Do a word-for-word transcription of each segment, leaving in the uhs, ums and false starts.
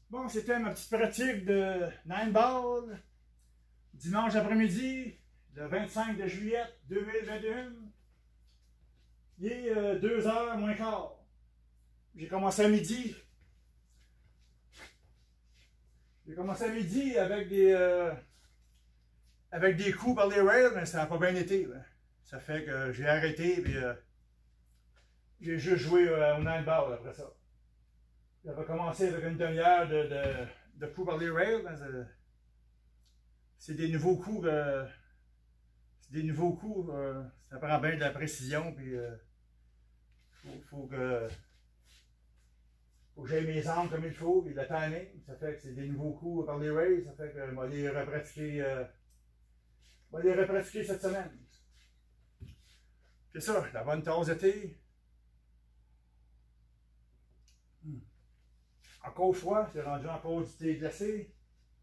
Bon, c'était ma petite pratique de nine ball, dimanche après-midi, le vingt-cinq de juillet deux mille vingt et un. Il est euh, deux heures moins quart. J'ai commencé à midi. J'ai commencé à midi avec des, euh, avec des coups par les rails, mais ça n'a pas bien été. Là. Ça fait que j'ai arrêté et euh, j'ai juste joué euh, au nine ball après ça. J'avais commencé avec une demi-heure de, de, de coups par les rails. C'est des nouveaux coups. Euh, c'est des nouveaux coups. Euh, ça prend bien de la précision. Puis, euh, faut, faut que, faut que j'aie mes angles comme il faut. Puis le timing. Ça fait que c'est des nouveaux coups par les rails. Ça fait que je vais les repratiquer. Euh, je vais les repratiquer cette semaine. C'est ça, la bonne tasse d'été. Hmm. Encore froid, c'est rendu encore du thé glacé.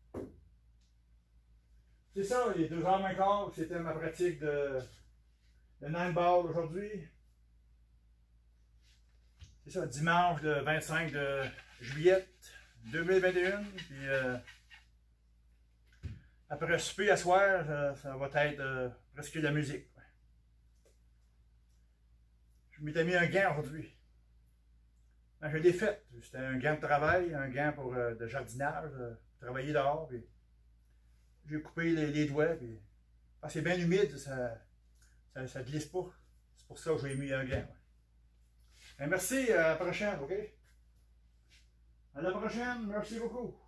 C'est ça, il est deux heures moins quart, c'était ma pratique de, de nine ball aujourd'hui. C'est ça, dimanche le vingt-cinq de juillet deux mille vingt et un. Puis euh, après souper à soir, ça, ça va être euh, presque de la musique. Je m'étais mis un gant aujourd'hui. Ben, je l'ai fait. C'était un gant de travail, un gant pour euh, de jardinage, euh, travailler dehors. J'ai coupé les, les doigts. Puis, ah, c'est bien humide, ça ne ça, ça glisse pas. C'est pour ça que j'ai mis un gant. Ouais. Ben, merci, à la prochaine, OK? À la prochaine, merci beaucoup.